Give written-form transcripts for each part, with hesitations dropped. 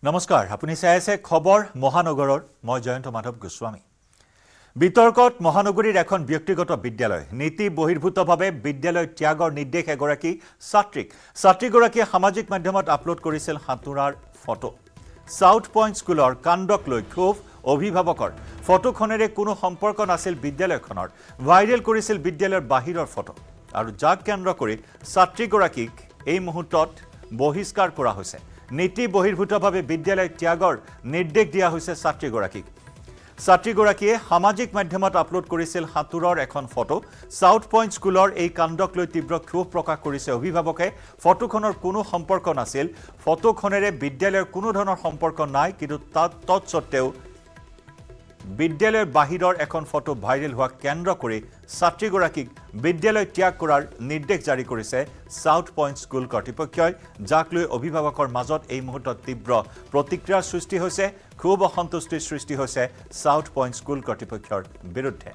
নমস্কাৰ আপুনি চাই আছে খবৰ মহানগৰৰ মই জয়ন্ত মাধৱ গোস্বামী বিতৰ্কত মহানগৰীৰ এখন ব্যক্তিগত বিদ্যালয় নীতি বহিৰ্ভূতভাৱে বিদ্যালয় ত্যাগৰ নিৰ্দেশ এগৰাকী ছাত্ৰীগৰাকীয়ে সামাজিক মাধ্যমত আপলোড কৰিছিল হাতুৰাৰ ফটো সাউথ পইণ্ট স্কুলৰ কাণ্ডক লৈ ক্ষোভ অভিভাৱকৰ ফটোখনেৰে কোনো সম্পৰ্ক নাছিল বিদ্যালয়খনৰ ভাইৰেল কৰিছিল বিদ্যালয়ৰ বাহিৰৰ ফটো আৰু যাক কেন্দ্ৰ কৰি ছাত্ৰীগৰাকীক এই মুহূৰ্তত বহিষ্কাৰ কৰা হৈছে নীতি বহিৰ্ভূতভাৱে বিদ্যালয় ত্যাগৰ নিৰ্দেশ দিয়া হৈছে ছাত্ৰীগৰাকীয়ে সামাজিক মাধ্যমত আপলোড কৰিছিল হাতুৰৰ এখন ফটো সাউথ পইণ্ট স্কুলৰ এই কাণ্ডক লৈ তীব্ৰ ক্ষোভ প্ৰকাশ কৰিছে অভিভাৱকে ফটোখনৰ কোনো সম্পৰ্ক নাছিল ফটোখনেৰে বিদ্যালয়ৰ কোনো ধৰণৰ সম্পৰ্ক নাই কিন্তু তৎসত্ত্বেও বিদ্যালয়ৰ বাহিৰৰ এখন ফটো ভাইৰেল হোৱা কেন্দ্ৰ কৰি ছাত্ৰীগৰাকীক বিদ্যালয় ত্যাগ কৰাৰ নিৰ্দেশ জাৰি কৰিছে সাউথ পইণ্ট স্কুল কৰ্তৃপক্ষই যাক লৈ অভিভাৱকৰ মাজত এই মুহূৰ্তত তীব্ৰ প্ৰতিক্ৰিয়াৰ সৃষ্টি হৈছে খুব অসন্তুষ্টিৰ সৃষ্টি হৈছে সাউথ পইণ্ট স্কুল কৰ্তৃপক্ষৰ বিৰুদ্ধে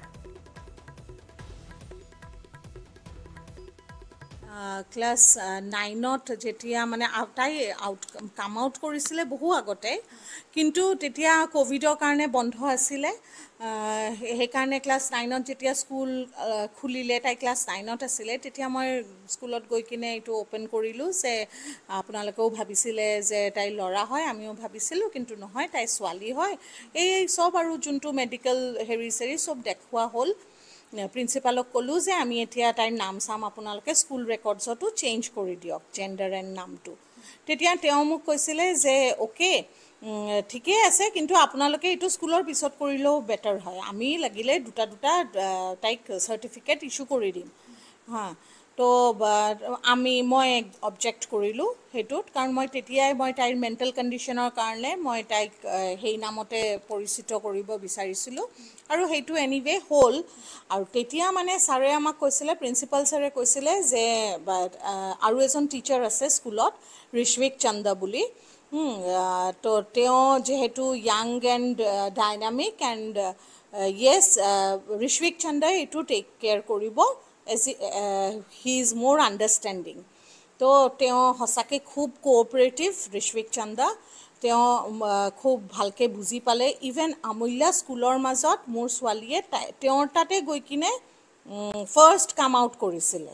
ক্লাস 9ত যেতিয়া মানে তাই কাম আউট কৰিছিলে বহু আগতে কিন্তু তেতিয়া কোভিডৰ কাৰণে বন্ধ আছিলে সেইকাৰণে ক্লাস 9ত যেতিয়া স্কুল খুলিলে তাই ক্লাস 9ত আছিলে তেতিয়া মই স্কুলত গৈ কিনে এইটো ওপেন কৰিলোঁ যে আপোনালোকেও ভাবিছিলে যে তাই ল'ৰা হয় আমিও ভাবিছিলোঁ কিন্তু নহয় তাই ছোৱালী হয় এই সব আৰু যোনটো মেডিকেল হেৰি সব দেখুৱা হ'ল প্ৰিন্সিপালক ক'লো যে আমি এতিয়া তাইৰ নাম চাম আপোনালোকে স্কুল ৰেকৰ্ডছতো চেঞ্জ কৰি দিয়ক জেণ্ডাৰ এণ্ড নামটো তেতিয়া তেওঁ মোক কৈছিলে যে ওকে ঠিকে আছে কিন্তু আপোনালোকে এইটো স্কুলৰ পিছত কৰিলেও বেটাৰ হয় আমি লাগিলে দুটা তাইক চাৰ্টিফিকেট ইছ্যু কৰি দিম হা তো মই অবজেক্ট কৰিলোঁ সেইটোত কাৰণ মই তেতিয়াই তাইৰ মেণ্টেল কণ্ডিশ্যনৰ কাৰণে মই তাইক সেই নামতে পৰিচিত কৰিব বিচাৰিছিলোঁ আৰু সেইটো এনিৱে হ'ল আৰু তেতিয়া মানে ছাৰে আমাক কৈছিলে প্ৰিন্সিপাল ছাৰে কৈছিলে যে আৰু এজন টিচাৰ আছে স্কুলত ঋষৱিক চন্দ্ৰ বুলি তো তেওঁ যেহেতু ইয়াং এণ্ড ডাইনামিক এণ্ড য়েছ ঋষৱিক চন্দ্ৰই এইটো টেক কেয়াৰ কৰিব হি ইজ মোৰ আণ্ডাৰষ্টেণ্ডিং তো তেওঁ সঁচাকৈ খুব কোঅপাৰেটিভ ঋষৱিক চন্দ্ৰ তেওঁ খুব ভালকৈ বুজি পালে ইভেন আমূল্যা স্কুলৰ মাজত মোৰ ছোৱালীয়ে তেওঁৰ তাতে গৈ কিনে ফাৰ্ষ্ট কাম আউট কৰিছিলে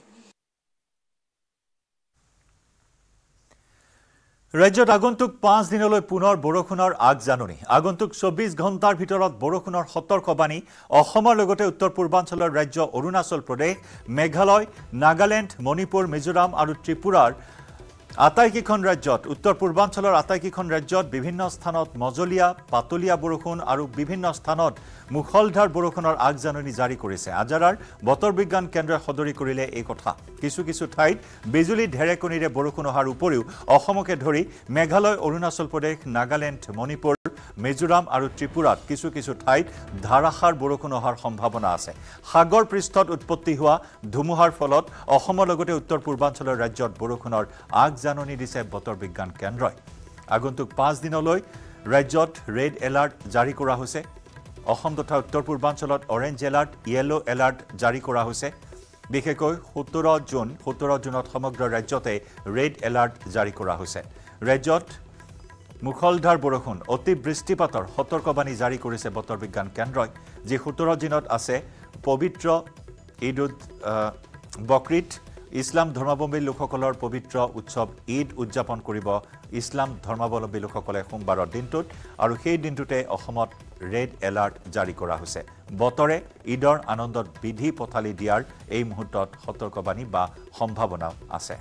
ৰাজ্যত আগন্তুক 5 দিনলৈ পুনৰ বৰষুণৰ আগজাননী আগন্তুক 24 ঘণ্টাৰ ভিতৰত বৰষুণৰ সতৰ্কবাণী অসমৰ লগতে উত্তৰ পূৰ্বাঞ্চলৰ ৰাজ্য অৰুণাচল প্ৰদেশ মেঘালয় নাগালেণ্ড মণিপুৰ মিজোৰাম আৰু ত্ৰিপুৰাৰ আটাইকেইখন ৰাজ্যত উত্তৰ পূৰ্বাঞ্চলৰ আটাইকেইখন ৰাজ্যত বিভিন্ন স্থানত মজলীয়া পাতলীয়া বৰষুণ আৰু বিভিন্ন স্থানত মুখলধাৰ বৰষুণৰ আগজাননী জাৰি কৰিছে আজাৰাৰ বতৰ বিজ্ঞান কেন্দ্ৰই সদৰি কৰিলে এই কথা কিছু ঠাইত বিজুলী ঢেৰেকণীৰে বৰষুণ অহাৰ উপৰিও অসমকে ধৰি মেঘালয় অৰুণাচল প্ৰদেশ নাগালেণ্ড মণিপুৰ মিজোৰাম আৰু ত্ৰিপুৰাত কিছু ঠাইত ধাৰাসাৰ বৰষুণ অহাৰ সম্ভাৱনা আছে সাগৰ পৃষ্ঠত উৎপত্তি হোৱা ধুমুহাৰ ফলত অসমৰ লগতে উত্তৰ পূৰ্বাঞ্চলৰ ৰাজ্যত বৰষুণৰ আগজাননী দিছে বতৰ বিজ্ঞান কেন্দ্ৰই আগন্তুক 5 দিনলৈ ৰাজ্যত ৰেড এলাৰ্ট জাৰি কৰা হৈছে অসম তথা উত্তৰ পূৰ্বাঞ্চলত অৰেঞ্জ এলাৰ্ট ইয়েলো এলাৰ্ট জাৰি কৰা হৈছে বিশেষকৈ 17 জুনত সমগ্ৰ ৰাজ্যতে ৰেড এলাৰ্ট জাৰি কৰা হৈছে ৰাজ্যত মুখলধাৰ বৰষুণ অতি বৃষ্টিপাতৰ সতৰ্কবাণী জাৰি কৰিছে বতৰ বিজ্ঞান কেন্দ্ৰই যি 17 দিনত আছে পবিত্ৰ ঈদ বকৰীদ ইছলাম ধৰ্মাৱলম্বী লোকসকলৰ পবিত্ৰ উৎসৱ ঈদ উদযাপন কৰিব ইছলাম ধৰ্মাৱলম্বী লোকসকলে সোমবাৰৰ দিনটোত আৰু সেই দিনটোতে অসমত ৰেড এলাৰ্ট জাৰি কৰা হৈছে বতৰে ঈদৰ আনন্দত বিধি পথালি দিয়াৰ এই মুহূৰ্তত সতৰ্কবাণী বা সম্ভাৱনা আছে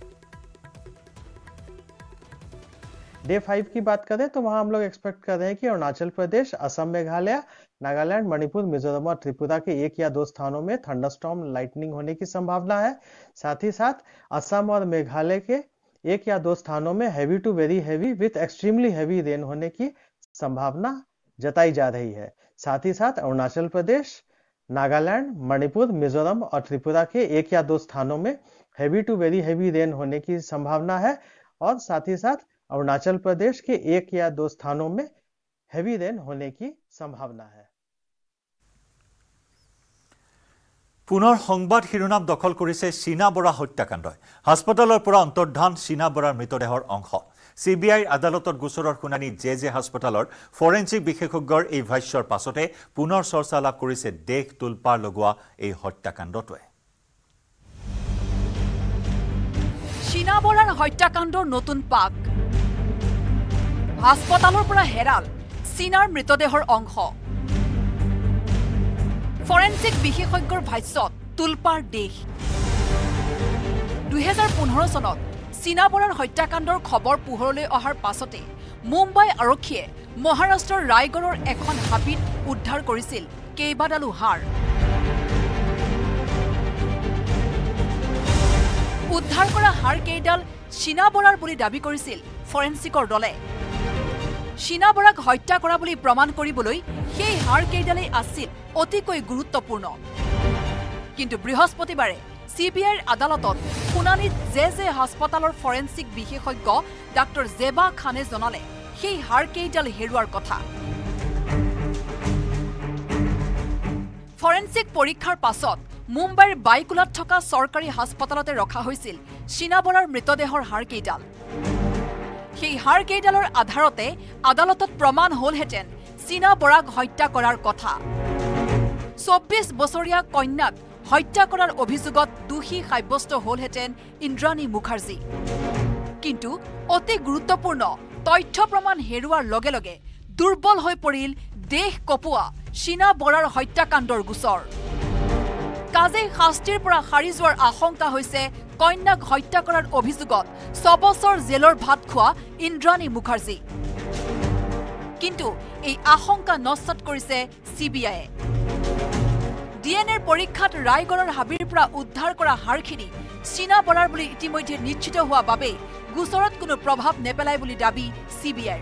डे 5 की बात करें तो वहां हम लोग एक्सपेक्ट कर रहे हैं कि अरुणाचल प्रदेश असम मेघालय नागालैंड मणिपुर मिजोरम और त्रिपुरा के 1 या 2 स्थानों में थंडरस्टॉर्म लाइटनिंग होने की संभावना है साथ ही साथ असम और मेघालय के 1 या 2 स्थानों में heavy to very heavy with extremely heavy rain होने की संभावना जताई जा रही है साथ ही साथ अरुणाचल प्रदेश नागालैंड मणिपुर मिजोरम और त्रिपुरा के 1 या 2 स्थानों में heavy to very heavy rain होने की संभावना है और साथ ही साथ अरुणाचल प्रदेश के 1 या 2 स्थानों में हेवी रेन होने की संभावना है পুনৰ সংবাদ শিৰোনাম দখল কৰিছে চীনা বৰা হত্যাকাণ্ড হাস্পতালৰ পৰা অন্তৰ্ধান চীনা বৰাৰ মৃতদেহৰ অংশ CBIৰ আদালতত গোচৰৰ শুনানি জে হাস্পতালৰ ফৰেনচিক বিশেষজ্ঞৰ এই ভাষ্যৰ পাছতে পুনৰ চৰ্চা লাভ কৰিছে দেশ তুলপাৰ লগোৱা এই হত্যাকাণ্ডটোৱে। চীনা বৰাৰ হত্যাকাণ্ডৰ নতুন পাক। হাস্পতালৰ পৰা হেৰাল চীনাৰ মৃতদেহৰ অংশ। ফৰেনচিক বিশেষজ্ঞৰ ভাষ্যত তুলপাৰ দেশ। 2015 চনত চীনা বৰাৰ হত্যাকাণ্ডৰ খবৰ পোহৰলৈ অহাৰ পাছতে মুম্বাই আৰক্ষীয়ে মহাৰাষ্ট্ৰৰ ৰায়গড়ৰ এখন হাবিত উদ্ধাৰ কৰিছিল কেইবাডালো হাড়। উদ্ধাৰ কৰা হাড় কেইডাল চীনা বৰাৰ বুলি দাবী কৰিছিল ফৰেনচিকৰ দলে। চীনা বৰাক হত্যা কৰা বুলি প্ৰমাণ কৰিবলৈ সেই হাড় কেইডালেই আছিল অতিকৈ গুৰুত্বপূৰ্ণ। কিন্তু বৃহস্পতিবাৰে CBIৰ আদালতত শুনানিত জে হাস্পতালৰ ফৰেনচিক বিশেষজ্ঞ ডাক্তৰ জেবা খানে জনালে সেই হাড় কেইডাল হেৰুৱাৰ কথা। ফৰেনচিক পৰীক্ষাৰ পাছত মুম্বাইৰ বাইকুলাত থকা চৰকাৰী হাস্পতালতে ৰখা হৈছিল চীনা বৰাৰ মৃতদেহৰ হাড় কেইডাল। সেই হাড় কেইডালৰ আধাৰতে আদালতত প্ৰমাণ হলহেঁতেন চীনা বৰাক হত্যা কৰাৰ কথা। 24 বছৰীয়া কন্যাক হত্যা কৰাৰ অভিযোগত দোষী সাব্যস্ত হলহেঁতেন ইন্দ্ৰাণী মুখাৰ্জী। কিন্তু অতি গুৰুত্বপূৰ্ণ তথ্য প্ৰমাণ হেৰুৱাৰ লগে লগে দুৰ্বল হৈ পৰিল দেশ কপোৱা চীনা বৰাৰ হত্যাকাণ্ডৰ গোচৰ। কাজেই শাস্তিৰ পৰা সাৰি যোৱাৰ আশংকা হৈছে কন্যাক হত্যা কৰাৰ অভিযোগত 6 বছৰ জেলৰ ভাত খোৱা ইন্দ্ৰাণী মুখাৰ্জী। কিন্তু এই আশংকা নস্যাৎ কৰিছে CBIয়ে। DNAৰ পৰীক্ষাত ৰায়গড়ৰ হাবিৰ পৰা উদ্ধাৰ কৰা হাড়খিনি চীনা বৰাৰ বুলি ইতিমধ্যে নিশ্চিত হোৱা বাবে গোচৰত কোনো প্ৰভাৱ নেপেলায় বুলি দাবী CBIৰ।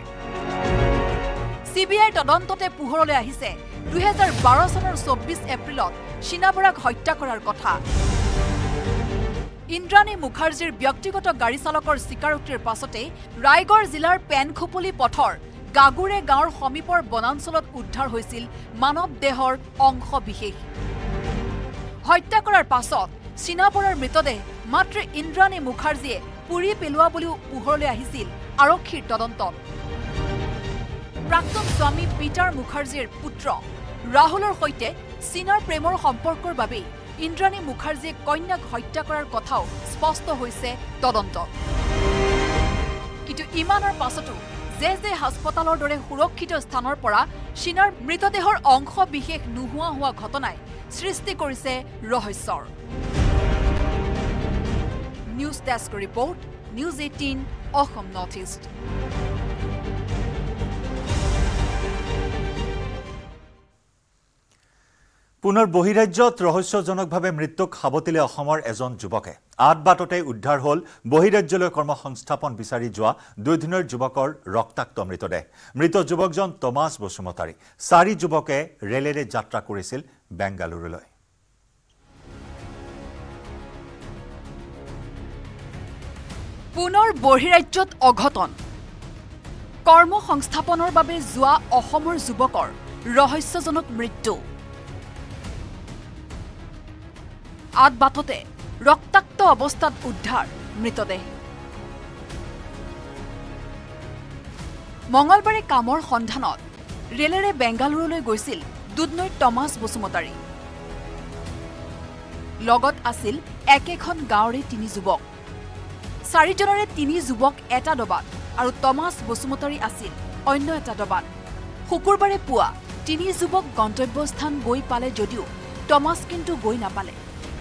CBIৰ তদন্ততে পোহৰলৈ আহিছে 2012 চনৰ 24 এপ্ৰিলত চীনা বৰাক হত্যা কৰাৰ কথা। ইন্দ্ৰাণী মুখাৰ্জীৰ ব্যক্তিগত গাড়ী চালকৰ স্বীকাৰোক্তিৰ পাছতে ৰায়গড় জিলাৰ পেনখুপুলি পথৰ গাগুৰে গাঁৱৰ সমীপৰ বনাঞ্চলত উদ্ধাৰ হৈছিল মানৱ দেহৰ অংশ বিশেষ। হত্যা কৰাৰ পাছত চীনা বৰাৰ মৃতদেহ মাত্ৰ ইন্দ্ৰাণী মুখাৰ্জীয়ে পুৰি পেলোৱা বুলিও পোহৰলৈ আহিছিল আৰক্ষীৰ তদন্তত। প্ৰাক্তন স্বামী পিটাৰ মুখাৰ্জীৰ পুত্ৰ ৰাহুলৰ সৈতে চীনাৰ প্ৰেমৰ সম্পৰ্কৰ বাবেই ইন্দ্ৰাণী মুখাৰ্জীয়ে কন্যাক হত্যা কৰাৰ কথাও স্পষ্ট হৈছে তদন্তত। কিন্তু ইমানৰ পাছতো জে হাস্পতালৰ দৰে সুৰক্ষিত স্থানৰ পৰা চীনাৰ মৃতদেহৰ অংশ বিশেষ নোহোৱা হোৱা ঘটনাই সৃষ্টি কৰিছে ৰহস্যৰ। News desk report, news 18 Assam north east. পুনৰ বহিৰাজ্যত ৰহস্যজনকভাৱে মৃত্যুক সাৱটিলে অসমৰ এজন যুৱকে। আঠবাটতে উদ্ধাৰ হ'ল বহিৰাজ্যলৈ কৰ্মসংস্থাপন বিচাৰি যোৱা 2 দিনৰ যুৱকৰ ৰক্তাক্ত মৃতদেহ। মৃত যুৱকজন টমাছ বসুমতাৰী। 4 যুৱকে ৰেলেৰে যাত্ৰা কৰিছিল বেংগালুৰুলৈ। পুনৰ বহিৰাজ্যত অঘটন। কৰ্মসংস্থাপনৰ বাবে যোৱা অসমৰ যুৱকৰ ৰহস্যজনক মৃত্যু। আঠবাটতে ৰক্তাক্ত অৱস্থাত উদ্ধাৰ মৃতদেহ। মঙলবাৰে কামৰ সন্ধানত ৰেলেৰে বেংগালুৰুলৈ গৈছিল দুধনৈৰ টমাছ বসুমতাৰী। লগত আছিল একেখন গাঁৱৰে 3 যুৱক। 4 জনৰে 3 যুৱক এটা ডবাত আৰু টমাছ বসুমতাৰী আছিল অন্য এটা ডবাত। শুকুৰবাৰে পুৱা 3 যুৱক গন্তব্যস্থান গৈ পালে যদিও টমাছ কিন্তু গৈ নাপালে।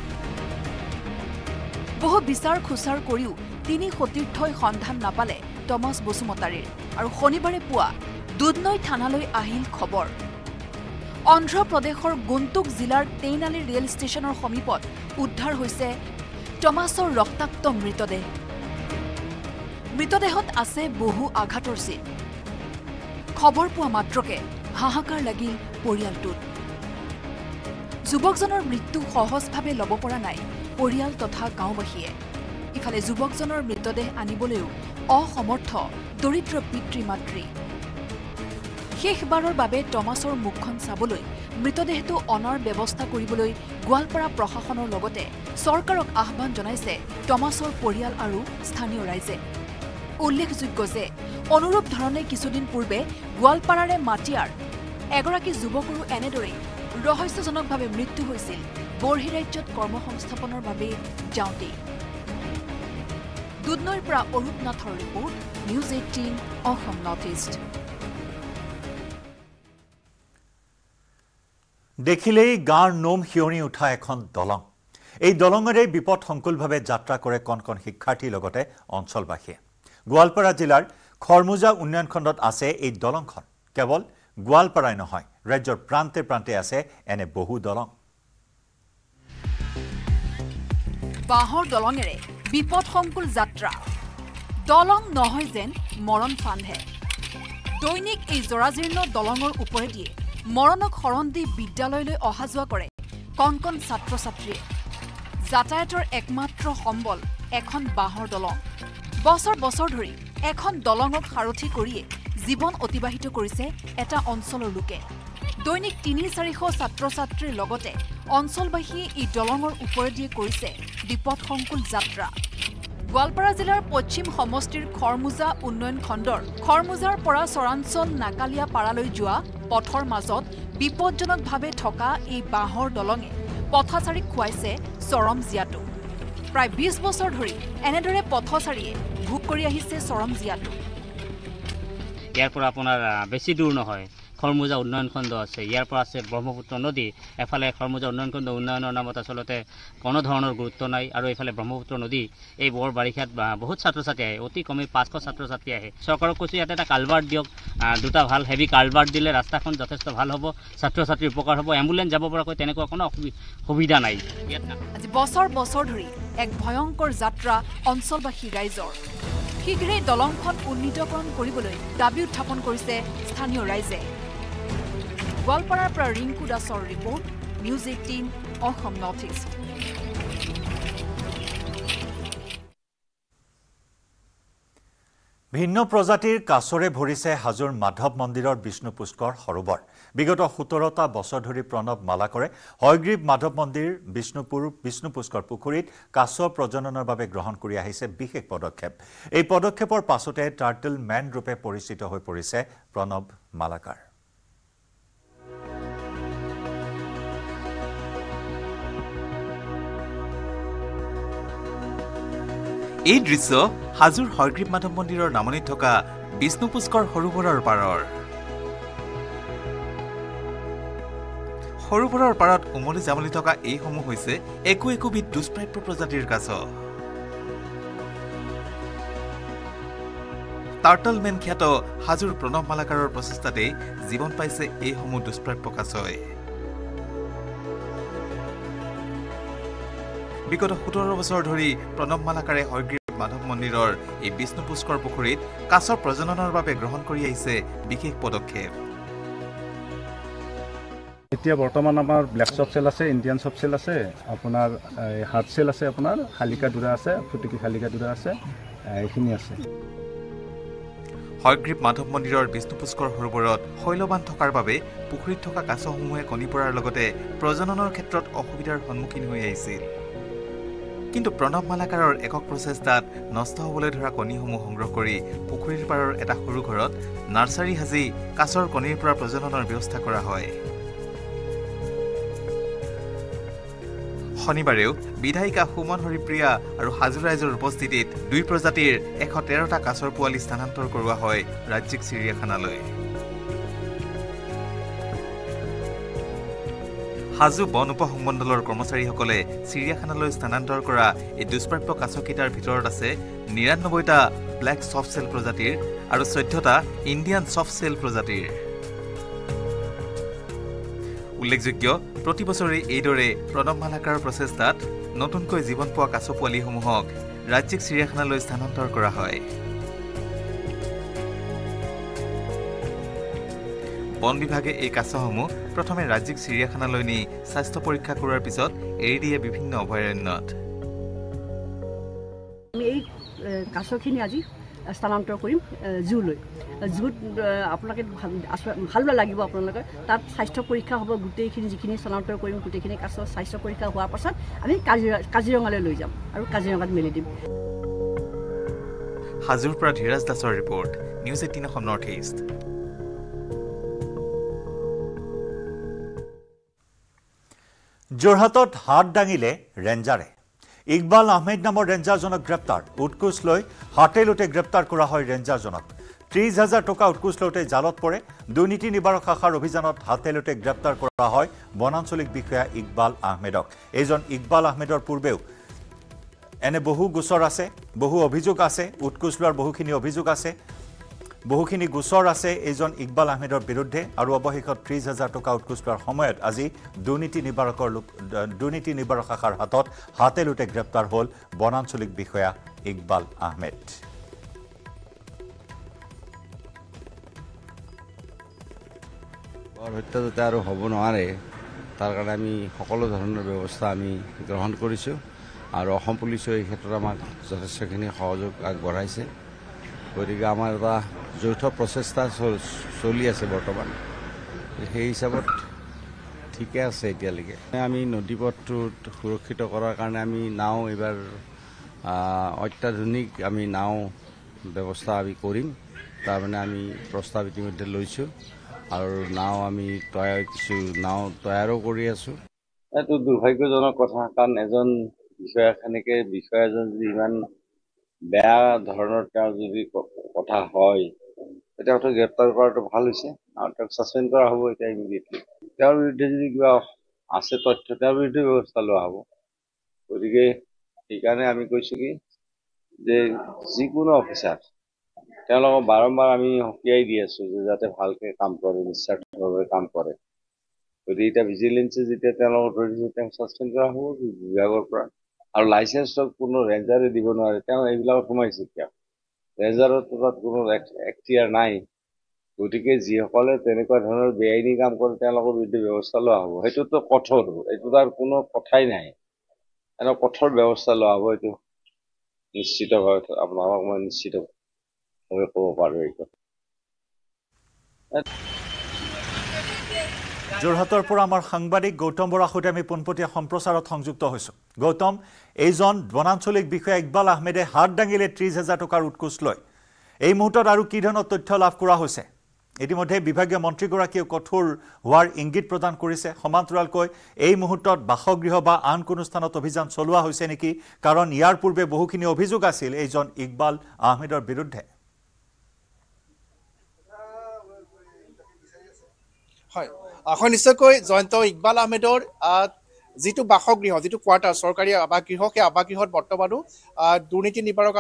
বহু বিচাৰ খোচাৰ কৰিও 3 সতীৰ্থই সন্ধান নাপালে টমাছ বসুমতাৰীৰ। আৰু শনিবাৰে পুৱা দুধনৈ থানালৈ আহিল খবৰ। অন্ধ্ৰপ্ৰদেশৰ গুণ্টুক জিলাৰ তেইনালী ৰেল ষ্টেচনৰ সমীপত উদ্ধাৰ হৈছে টমাছৰ ৰক্তাক্ত মৃতদেহ। মৃতদেহত আছে বহু আঘাতৰ চিন। খবৰ পোৱা মাত্ৰকে হাহাকাৰ লাগিল পৰিয়ালটোত। যুৱকজনৰ মৃত্যু সহজভাৱে ল'ব পৰা নাই পৰিয়াল তথা গাঁওবাসীয়ে। ইফালে যুৱকজনৰ মৃতদেহ আনিবলৈও অসমৰ্থ দৰিদ্ৰ পিতৃ মাতৃ। শেষবাৰৰ বাবে টমাছৰ মুখখন চাবলৈ মৃতদেহটো অনাৰ ব্যৱস্থা কৰিবলৈ গোৱালপাৰা প্ৰশাসনৰ লগতে চৰকাৰক আহ্বান জনাইছে টমাছৰ পৰিয়াল আৰু স্থানীয় ৰাইজে। উল্লেখযোগ্য যে অনুৰূপ ধৰণে কিছুদিন পূৰ্বে গোৱালপাৰাৰে মাটিয়াৰ এগৰাকী যুৱকৰো এনেদৰেই ৰহস্যজনকভাৱে মৃত্যু হৈছিল বৰ্হি ৰাজ্যত কৰ্মসংস্থাপনৰ বাবে যাওঁতেই। দুধনৈৰ পৰা অৰূপ নাথৰ report, news 18 Assam north east. দেখিলেই গাঁৰ নোম শিয়ৰি উঠা এখন দলং। এই দলঙেৰে বিপদসংকুলভাৱে যাত্ৰা কৰে কণ কণ শিক্ষাৰ্থীৰ লগতে অঞ্চলবাসীয়ে। গোৱালপাৰা জিলাৰ খৰমুজা উন্নয়ন খণ্ডত আছে এই দলংখন। কেৱল গোৱালপাৰাই নহয়, ৰাজ্যৰ প্ৰান্তে প্ৰান্তে আছে এনে বহু দলং। বাঁহৰ দলঙেৰে বিপদসংকুল যাত্ৰা। দলং নহয় যেন মৰণ ফান্দহে। দৈনিক এই জৰাজীৰ্ণ দলঙৰ ওপৰেদিয়ে মৰণক শৰণ দি বিদ্যালয়লৈ অহা যোৱা কৰে কণ কণ ছাত্ৰ ছাত্ৰীয়ে। যাতায়াতৰ একমাত্ৰ সম্বল এখন বাঁহৰ দলং। বছৰ বছৰ ধৰি এখন দলঙক সাৰথি কৰিয়ে জীৱন অতিবাহিত কৰিছে এটা অঞ্চলৰ লোকে। দৈনিক ৩-৪০০ ছাত্ৰ ছাত্ৰীৰ লগতে অঞ্চলবাসীয়ে এই দলঙৰ ওপৰেদিয়ে কৰিছে বিপদসংকুল যাত্ৰা। গোৱালপাৰা জিলাৰ পশ্চিম সমষ্টিৰ খৰমুজা উন্নয়ন খণ্ডৰ খৰমুজাৰ পৰা চৰাঞ্চল নাকালিয়া পাৰালৈ যোৱা পথৰ মাজত বিপদজনকভাৱে থকা এই বাঁহৰ দলঙে পথচাৰীক খুৱাইছে চৰম জীয়াতু। প্ৰায় ২০ বছৰ ধৰি এনেদৰে পথচাৰীয়ে ভোগ কৰি আহিছে চৰম জীয়াতু। ইয়াৰ পৰা আপোনাৰ বেছি দূৰ নহয়, খৰমুজা উন্নয়ন খণ্ড আছে, ইয়াৰ পৰা আছে ব্ৰহ্মপুত্ৰ নদী। এফালে খৰমুজা উন্নয়ন খণ্ড উন্নয়নৰ নামত আচলতে কোনো ধৰণৰ গুৰুত্ব নাই, আৰু এইফালে ব্ৰহ্মপুত্ৰ নদী। এই বৰ বাৰিষাত বহুত ছাত্ৰ ছাত্ৰী আহে, অতি কমেই ৫০০ ছাত্ৰ ছাত্ৰী আহে। চৰকাৰক কৈছোঁ ইয়াতে এটা কালভাৰ্ট দিয়ক, দুটা ভাল হেভি কালভাৰ্ট দিলে ৰাস্তাখন যথেষ্ট ভাল হ'ব, ছাত্ৰ ছাত্ৰীৰ উপকাৰ হ'ব, এম্বুলেঞ্চ যাব পৰাকৈ তেনেকুৱা কোনো সুবিধা নাই ইয়াত। আজি বছৰ বছৰ ধৰি এক ভয়ংকৰ যাত্ৰা অঞ্চলবাসী ৰাইজৰ। শীঘ্ৰেই দলংখন উন্নীতকৰণ কৰিবলৈ দাবী উত্থাপন কৰিছে স্থানীয় ৰাইজে। গোৱালপাৰাৰ পৰা ৰিংকু দাসৰ report, news 18 Assam north east. ভিন্ন প্ৰজাতিৰ কাছৰে ভৰিছে হাজোৰ মাধৱ মন্দিৰৰ বিষ্ণু পুষ্কৰ সৰোবৰ। বিগত ১৭টা বছৰ ধৰি প্ৰণৱ মালাকৰে হয়গ্ৰীব মাধৱ মন্দিৰ বিষ্ণু পুষ্কৰ পুখুৰীত কাছ প্ৰজননৰ বাবে গ্ৰহণ কৰি আহিছে বিশেষ পদক্ষেপ। এই পদক্ষেপৰ পাছতে টাৰ্টল মেন ৰূপে পৰিচিত হৈ পৰিছে প্ৰণৱ মালাকাৰ। এই দৃশ্য হাজোৰ হয়গ্ৰীব মাধৱ মন্দিৰৰ নামনিত থকা বিষ্ণু পুষ্কৰ সৰোবৰৰ পাৰৰ। সৰোবৰৰ পাৰত উমলি জামলি থকা এইসমূহ হৈছে একো একোবিধ দুষ্প্ৰাপ্য প্ৰজাতিৰ কাছ। টাৰ্টল মেন খ্যাত হাজোৰ প্ৰণৱ মালাকাৰৰ প্ৰচেষ্টাতেই জীৱন পাইছে এইসমূহ দুষ্প্ৰাপ্য কাছই। বিগত ১৭ বছৰ ধৰি প্ৰণৱ মালাকাৰে হয়গ্ৰীব মাধৱ মন্দিৰৰ এই বিষ্ণু পুষ্কৰ পুখুৰীত কাছ প্ৰজননৰ বাবে গ্ৰহণ কৰি আহিছে বিশেষ পদক্ষেপ। এতিয়া বৰ্তমান আমাৰ ব্লেক চপ চেল আছে, ইণ্ডিয়ান চপ চেল আছে, আপোনাৰ হাৰ্ট চেল আছে, আপোনাৰ শালিকা দুৰা আছে, ফুটুকী শালিকা দুৰা আছে, এইখিনি আছে। হয়গ্ৰীব মাধৱ মন্দিৰৰ বিষ্ণু পুষ্কৰ সৰোবৰত শৈলবান থকাৰ বাবে পুখুৰীত থকা কাছসমূহে কণী পৰাৰ লগতে প্ৰজননৰ ক্ষেত্ৰত অসুবিধাৰ সন্মুখীন হৈ আহিছিল। কিন্তু প্ৰণৱ মালাকাৰৰ একক প্ৰচেষ্টাত নষ্ট হ'বলৈ ধৰা কণীসমূহ সংগ্ৰহ কৰি পুখুৰীৰ পাৰৰ এটা সৰু ঘৰত নাৰ্চাৰী সাজি কাছৰ কণীৰ পৰা প্ৰজননৰ ব্যৱস্থা কৰা হয়। শনিবাৰেও বিধায়িকা সুমন হৰিপ্ৰিয়া আৰু হাজো ৰাইজৰ উপস্থিতিত ২ প্ৰজাতিৰ ১১৩টা কাছৰ পোৱালি স্থানান্তৰ কৰোৱা হয় ৰাজ্যিক চিৰিয়াখানালৈ। হাজো বন উপসংমণ্ডলৰ কৰ্মচাৰীসকলে চিৰিয়াখানালৈ স্থানান্তৰ কৰা এই দুষ্প্ৰাপ্য কাছকেইটাৰ ভিতৰত আছে ৯৯টা ব্লেক চফ্ট চেল প্ৰজাতিৰ আৰু ১৪টা ইণ্ডিয়ান চফ্ট চেল প্ৰজাতিৰ। উল্লেখযোগ্য, প্ৰতি বছৰে এইদৰে প্ৰণৱ মালাকাৰৰ প্ৰচেষ্টাত নতুনকৈ জীৱন পোৱা কাছ পোৱালিসমূহক ৰাজ্যিক চিৰিয়াখানালৈ স্থানান্তৰ কৰা হয়। বন বিভাগে এই কাছসমূহ প্ৰথমে ৰাজ্যিক চিৰিয়াখানালৈ নি স্বাস্থ্য পৰীক্ষা কৰাৰ পিছত এৰি দিয়ে বিভিন্ন অভয়াৰণ্যত। আমি এই কাছখিনি আজি স্থানান্তৰ কৰিম জুলৈ। জুত আপোনালোকে ভাল লাগিব, আপোনালোকে তাত স্বাস্থ্য পৰীক্ষা হ'ব। গোটেইখিনি যিখিনি স্থানান্তৰ কৰিম গোটেইখিনি কাছ স্বাস্থ্য পৰীক্ষা হোৱাৰ পাছত আমি কাজিৰঙালৈ লৈ যাম আৰু কাজিৰঙাত মেলি দিম। হাজোৰ পৰা ধীৰাজ দাসৰ report, news 18 Assam north east. যোৰহাটত হাত দাঙিলে ৰেঞ্জাৰে। ইকবাল আহমেদ নামৰ ৰেঞ্জাৰজনক গ্ৰেপ্তাৰ। উৎকোচ লৈ হাতে লোটে গ্ৰেপ্তাৰ কৰা হয় ৰেঞ্জাৰজনক। 30,000 টকা উৎকোচ লওঁতে জালত পৰে। দুৰ্নীতি নিবাৰক শাখাৰ অভিযানত হাতে লোটে গ্ৰেপ্তাৰ কৰা হয় বনাঞ্চলিক বিষয়া ইকবাল আহমেদক। এইজন ইকবাল আহমেদৰ পূৰ্বেও এনে বহু গোচৰ আছে, বহু অভিযোগ আছে, উৎকোচ লোৱাৰ বহুখিনি অভিযোগ আছে, বহুখিনি গোচৰ আছে এইজন ইকবাল আহমেদৰ বিৰুদ্ধে। আৰু অৱশেষত 30,000 টকা উৎকোচ লোৱাৰ সময়ত আজি দুৰ্নীতি নিবাৰক শাখাৰ হাতত হাতে লোটে গ্ৰেপ্তাৰ হ'ল বনাঞ্চলিক বিষয়া ইকবাল আহমেদ। হত্যা যাতে আৰু হ'ব নোৱাৰে তাৰ কাৰণে আমি সকলো ধৰণৰ ব্যৱস্থা আমি গ্ৰহণ কৰিছোঁ আৰু অসম পুলিচেও এই ক্ষেত্ৰত আমাক যথেষ্টখিনি সহযোগ আগবঢ়াইছে। গতিকে আমাৰ এটা যৌথ প্ৰচেষ্টা চলি আছে বৰ্তমান, সেই হিচাপত ঠিকে আছে এতিয়ালৈকে। আমি নদীপথটোত সুৰক্ষিত কৰাৰ কাৰণে আমি নাও এইবাৰ অত্যাধুনিক আমি নাও ব্যৱস্থা আমি কৰিম। তাৰমানে আমি প্ৰস্তাৱ ইতিমধ্যে লৈছোঁ আৰু নাও আমি কিছু নাও তৈয়াৰো কৰি আছোঁ। এইটো দুৰ্ভাগ্যজনক কথা, কাৰণ এজন বিষয়া এজন যদি ইমান বেয়া ধৰণৰ তেওঁৰ যদি কথা হয় তেতিয়া তেওঁক গ্ৰেপ্তাৰ কৰাটো ভাল হৈছে আৰু তেওঁক ছাছপেণ্ড কৰা হ'ব এতিয়া ইমিডিয়েটলি। তেওঁৰ বিৰুদ্ধে যদি কিবা আছে তথ্য তেওঁৰ বিৰুদ্ধে ব্যৱস্থা লোৱা হ'ব। গতিকে সেইকাৰণে আমি কৈছোঁ কি যে যিকোনো অফিচাৰ তেওঁলোকক বাৰম্বাৰ আমি সকীয়াই দি আছোঁ যে যাতে ভালকৈ কাম কৰে, নিস্বাৰ্থভাৱে কাম কৰে। গতিকে এতিয়া ভিজিলেন্সে যেতিয়া তেওঁলোকক ধৰিছে তেওঁক ছাছপেণ্ড কৰা হ'ব বিভাগৰ পৰা। আৰু লাইচেন্সটো কোনো ৰেঞ্জাৰে দিব নোৱাৰে, তেওঁ এইবিলাকত সোমাইছে কিয়? ৰেঞ্জাৰৰ তাত কোনো এখতিয়াৰ নাই। গতিকে যিসকলে তেনেকুৱা ধৰণৰ বেআইনী কাম কৰে তেওঁলোকৰ বিৰুদ্ধে ব্যৱস্থা লোৱা হ'ব। সেইটোতো কঠোৰ, এইটো তাৰ কোনো কথাই নাই। এনেকুৱা কঠোৰ ব্যৱস্থা লোৱা হ'ব, এইটো নিশ্চিতভাৱে আপোনালোকক মই নিশ্চিতভাৱে ক'ব পাৰোঁ। এই কথা যোৰহাটৰ পৰা আমাৰ সাংবাদিক গৌতম বৰাৰ সৈতে আমি পোনপটীয়া সম্প্ৰচাৰত সংযুক্ত হৈছোঁ। গৌতম, এইজন বনাঞ্চলিক বিষয়া ইকবাল আহমেদে হাত দাঙিলে 30,000 টকাৰ উৎকোচ লৈ। এই মুহূৰ্তত আৰু কি ধৰণৰ তথ্য লাভ কৰা হৈছে? ইতিমধ্যে বিভাগীয় মন্ত্ৰীগৰাকীয়ে কঠোৰ হোৱাৰ ইংগিত প্ৰদান কৰিছে। সমান্তৰালকৈ এই মুহূৰ্তত বাসগৃহ বা আন কোনো স্থানত অভিযান চলোৱা হৈছে নেকি? কাৰণ ইয়াৰ পূৰ্বে বহুখিনি অভিযোগ আছিল এইজন ইকবাল আহমেদৰ বিৰুদ্ধে। হয়, নিশ্চয়কৈ জয়ন্ত, ইকবাল আহমেদৰ যিটো বাসগৃহ, যিটো কোৱাৰ্টাৰ, চৰকাৰী আৱাসগৃহ, সেই আৱাসগৃহত বৰ্তমানো দুৰ্নীতি নিবাৰক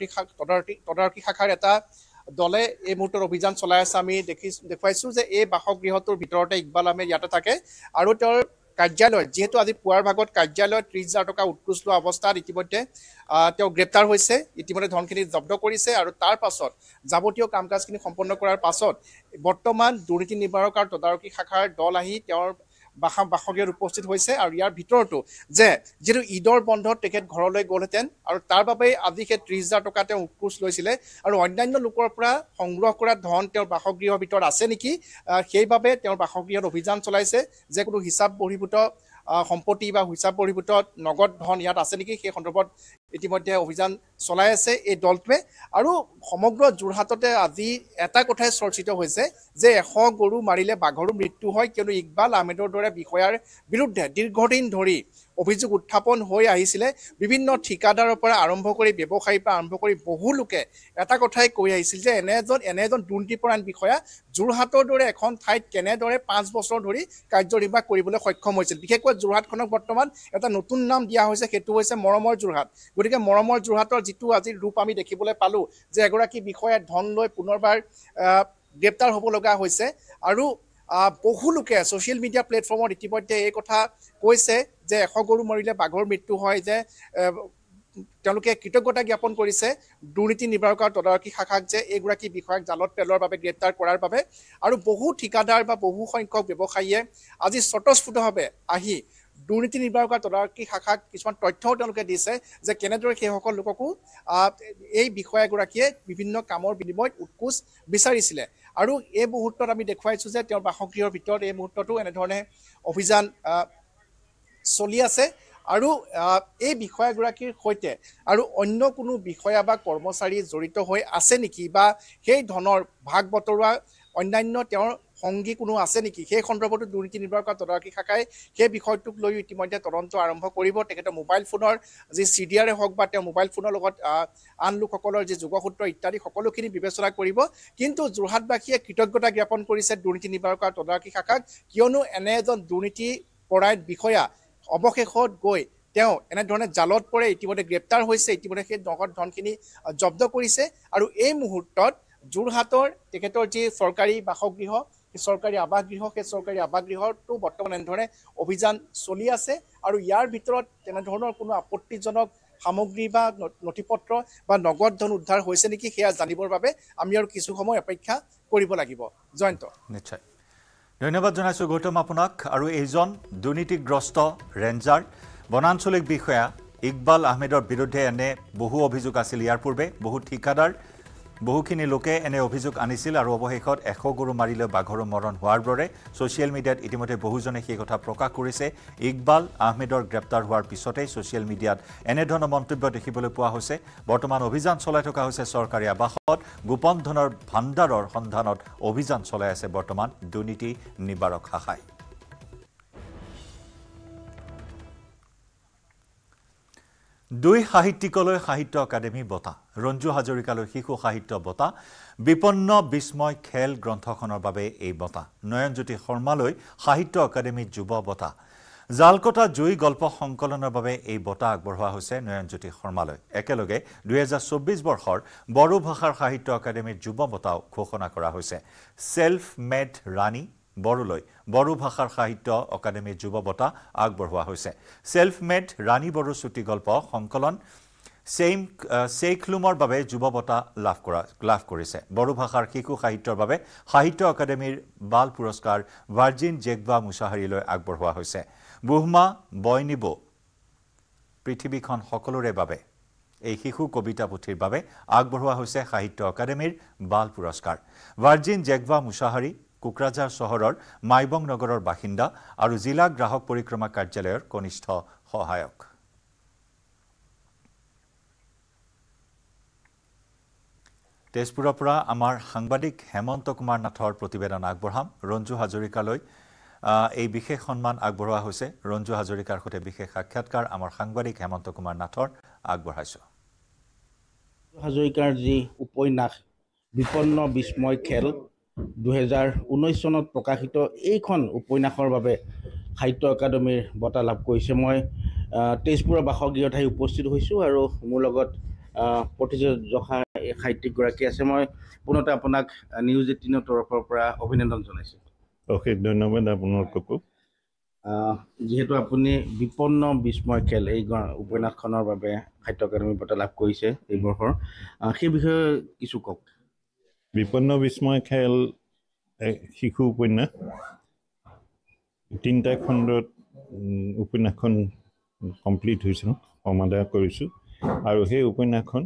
তদাৰকী শাখাৰ এটা দলে এই মুহূৰ্তত অভিযান চলাই আছে। আমি দেখুৱাইছোঁ যে এই বাসগৃহটোৰ ভিতৰতে ইকবাল আহমেদ ইয়াতে থাকে আৰু তেওঁৰ কাৰ্যালয়ত, যিহেতু আজি পুৱাৰ ভাগত কাৰ্যালয়ত 30,000 টকা উৎকোচ লোৱা অৱস্থাত ইতিমধ্যে তেওঁ গ্ৰেপ্তাৰ হৈছে। ইতিমধ্যে ধনখিনি জব্দ কৰিছে আৰু তাৰ পাছত যাৱতীয় কাম কাজখিনি সম্পন্ন কৰাৰ পাছত বৰ্তমান দুৰ্নীতি নিবাৰক আৰু তদাৰকী শাখাৰ দল আহি তেওঁৰ বাসগৃহত উপস্থিত হৈছে। আৰু ইয়াৰ ভিতৰতো যে যিহেতু ঈদৰ বন্ধত তেখেত ঘৰলৈ গ'লহেঁতেন আৰু তাৰ বাবে আজি সেই 30,000 টকা তেওঁ উৎকোচ লৈছিলে আৰু অন্যান্য লোকৰ পৰা সংগ্ৰহ কৰা ধন তেওঁৰ বাসগৃহৰ ভিতৰত আছে নেকি, সেইবাবে তেওঁৰ বাসগৃহত অভিযান চলাইছে যে কোনো হিচাপ বহিৰ্ভূত সম্পত্তি বা হিচাপ বহিৰ্ভূত নগদ ধন ইয়াত আছে নেকি, সেই সন্দৰ্ভত ইতিমধ্যে অভিযান চলাই আছে এই দলটোৱে। আৰু সমগ্ৰ যোৰহাটতে আজি এটা কথাই চৰ্চিত হৈছে যে 100 গৰু মাৰিলে বাঘৰো মৃত্যু হয়, কিয়নো ইকবাল আহমেদৰ দৰে বিষয়াৰ বিৰুদ্ধে দীৰ্ঘদিন ধৰি অভিযোগ উত্থাপন হৈ আহিছিলে। বিভিন্ন ঠিকাদাৰৰ পৰা আৰম্ভ কৰি ব্যৱসায়ীৰ পৰা আৰম্ভ কৰি বহু লোকে এটা কথাই কৈ আহিছিল যে এনে এজন দুৰ্নীতিপৰায়ণ বিষয়া যোৰহাটৰ দৰে এখন ঠাইত কেনেদৰে 5 বছৰ ধৰি কাৰ্যনিৰ্বাহ কৰিবলৈ সক্ষম হৈছিল। বিশেষকৈ যোৰহাটখনক বৰ্তমান এটা নতুন নাম দিয়া হৈছে, সেইটো হৈছে মৰমৰ যোৰহাট। গতিকে মৰমৰ যোৰহাটৰ যিটো আজিৰ ৰূপ আমি দেখিবলৈ পালোঁ যে এগৰাকী বিষয়াই ধন লৈ পুনৰবাৰ গ্ৰেপ্তাৰ হ'ব লগা হৈছে। আৰু বহু লোকে ছ'চিয়েল মিডিয়া প্লেটফৰ্মত ইতিমধ্যে এই কথা কৈছে যে 100 গৰু মাৰিলে বাঘৰ মৃত্যু হয়, যে তেওঁলোকে কৃতজ্ঞতা জ্ঞাপন কৰিছে দুৰ্নীতি নিবাৰক আৰু তদাৰকী শাখাক যে এইগৰাকী বিষয়াক জালত পেলোৱাৰ বাবে, গ্ৰেপ্তাৰ কৰাৰ বাবে। আৰু বহু ঠিকাদাৰ বা বহু সংখ্যক ব্যৱসায়ীয়ে আজি স্বতঃস্ফূৰ্তভাৱে আহি দুৰ্নীতি নিবাৰক আৰু তদাৰকী শাখাক কিছুমান তথ্যও তেওঁলোকে দিছে যে কেনেদৰে সেইসকল লোককো এই বিষয়াগৰাকীয়ে বিভিন্ন কামৰ বিনিময়ত উৎকোচ বিচাৰিছিলে। আৰু এই মুহূৰ্তত আমি দেখুৱাইছোঁ যে তেওঁৰ বাসগৃহৰ ভিতৰত এই মুহূৰ্ততো এনেধৰণে অভিযান চলি আছে। আৰু এই বিষয়াগৰাকীৰ সৈতে আৰু অন্য কোনো বিষয়া বা কৰ্মচাৰী জড়িত হৈ আছে নেকি বা সেই ধনৰ ভাগ বতৰুৱা অন্যান্য তেওঁৰ সংগী কোনো আছে নেকি সেই সন্দৰ্ভতো দুৰ্নীতি নিবাৰণ কৰা তদাৰকী শাখাই সেই বিষয়টোক লৈ ইতিমধ্যে তদন্ত আৰম্ভ কৰিব তেখেতৰ মোবাইল ফোনৰ যি CDR হওক বা তেওঁ মোবাইল ফোনৰ লগত আন লোকসকলৰ যি যোগসূত্ৰ ইত্যাদি সকলোখিনি বিবেচনা কৰিব কিন্তু যোৰহাটবাসীয়ে কৃতজ্ঞতা জ্ঞাপন কৰিছে দুৰ্নীতি নিবাৰণ কৰা তদাৰকী শাখাক কিয়নো এনে এজন দুৰ্নীতি পৰায়ণ বিষয়া অৱশেষত গৈ তেওঁ এনেধৰণে জালত পৰে ইতিমধ্যে গ্ৰেপ্তাৰ হৈছে ইতিমধ্যে সেই নগদ ধনখিনি জব্দ কৰিছে আৰু এই মুহূৰ্তত যোৰহাটৰ তেখেতৰ যি চৰকাৰী বাসগৃহ চৰকাৰী আৱাসগৃহ সেই চৰকাৰী আৱাসগৃহতো বৰ্তমান এনেধৰণে অভিযান চলি আছে আৰু ইয়াৰ ভিতৰত তেনেধৰণৰ কোনো আপত্তিজনক সামগ্ৰী বা নথিপত্ৰ বা নগদ ধন উদ্ধাৰ হৈছে নেকি সেয়া জানিবৰ বাবে আমি আৰু কিছু সময় অপেক্ষা কৰিব লাগিব জয়ন্ত নিশ্চয় ধন্যবাদ জনাইছো গৌতম আপোনাক আৰু এইজন দুৰ্নীতিগ্ৰস্ত ৰেঞ্জাৰ বনাঞ্চলিক বিষয়া ইকবাল আহমেদৰ বিৰুদ্ধে এনে বহু অভিযোগ আছিল ইয়াৰ পূৰ্বে বহু ঠিকাদাৰ বহুখিনি লোকে এনে অভিযোগ আনিছিল আৰু অৱশেষত 100 গৰু মাৰিলে বাঘৰ মৰণ হোৱাৰ দৰে ছ'চিয়েল মিডিয়াত ইতিমধ্যে বহুজনে সেই কথা প্ৰকাশ কৰিছে ইকবাল আহমেদৰ গ্ৰেপ্তাৰ হোৱাৰ পিছতেই ছ'চিয়েল মিডিয়াত এনেধৰণৰ মন্তব্য দেখিবলৈ পোৱা হৈছে বৰ্তমান অভিযান চলাই থকা হৈছে চৰকাৰী আৱাসত গোপন ধনৰ ভাণ্ডাৰৰ সন্ধানত অভিযান চলাই আছে বৰ্তমান দুৰ্নীতি নিবাৰক শাখাই দুই সাহিত্যিকলৈ সাহিত্য একাডেমী বঁটা ৰঞ্জু হাজৰিকালৈ শিশু সাহিত্য বঁটা বিপন্ন বিস্ময় খেল গ্ৰন্থখনৰ বাবে এই বঁটা নয়নজ্যোতি শৰ্মালৈ সাহিত্য একাডেমী যুৱ বঁটা জালকটা জুই গল্প সংকলনৰ বাবে এই বঁটা আগবঢ়োৱা হৈছে নয়নজ্যোতি শৰ্মালৈ একেলগে 2024 বৰ্ষৰ বড়ো ভাষাৰ সাহিত্য একাডেমীৰ যুৱ বঁটাও ঘোষণা কৰা হৈছে সেলফ মেড ৰাণী বড়োলৈ বড়ো ভাষাৰ সাহিত্য একাডেমীৰ যুৱ বঁটা আগবঢ়োৱা হৈছে সেলফ মেড ৰাণী বড়ো চুটি গল্প সংকলন সেইখলুমৰ বাবে যুৱ বঁটা লাভ কৰিছে বড়ো ভাষাৰ শিশু সাহিত্যৰ বাবে সাহিত্য একাডেমীৰ বাল পুৰস্কাৰ ভাৰ্জিন জেগবা মুছাহাৰীলৈ আগবঢ়োৱা হৈছে বুহমা বয়নিব পৃথিৱীখন সকলোৰে বাবে এই শিশু কবিতা পুথিৰ বাবে আগবঢ়োৱা হৈছে সাহিত্য একাডেমীৰ বাল পুৰস্কাৰ ভাৰ্জিন জেগবা মুছাহাৰী কুকৰাঝাৰ চহৰৰ মাইবং নগৰৰ বাসিন্দা আৰু জিলা গ্ৰাহক পৰিক্ৰমা কাৰ্যালয়ৰ কনিষ্ঠ সহায়ক তেজপুৰৰ পৰা আমাৰ সাংবাদিক হেমন্ত কুমাৰ নাথৰ প্ৰতিবেদন আগবঢ়াম ৰঞ্জু হাজৰিকালৈ এই বিশেষ সন্মান আগবঢ়োৱা হৈছে ৰঞ্জু হাজৰিকাৰ সৈতে বিশেষ সাক্ষাৎকাৰ আমাৰ সাংবাদিক হেমন্ত কুমাৰ নাথৰ আগবঢ়াইছো হাজৰিকাৰ যি উপন্যাস বিপন্ন বিস্ময় খেল 2019 চনত প্ৰকাশিত এইখন উপন্যাসৰ বাবে সাহিত্য একাডেমীৰ বঁটা লাভ কৰিছে মই তেজপুৰৰ বাসগৃহত আহি উপস্থিত হৈছোঁ আৰু মোৰ লগত প্ৰতিযোজক সাহিত্যিকগৰাকী আছে মই পুনতে আপোনাক নিউজ 18 তৰফৰ পৰা অভিনন্দন জনাইছোঁ অশেষ ধন্যবাদ আপোনালোককো যিহেতু আপুনি বিপন্ন বিস্ময় খেল এই উপন্যাসখনৰ বাবে সাহিত্য একাডেমীৰ বঁটা লাভ কৰিছে এই বৰ্ষৰ সেই বিষয়ে কিছু কওক বিপন্ন বিস্ময় খেল শিশু উপন্যাস 3টা খণ্ডত উপন্যাসখন কমপ্লিট হৈছে সমাধা কৰিছোঁ আৰু সেই উপন্যাসখন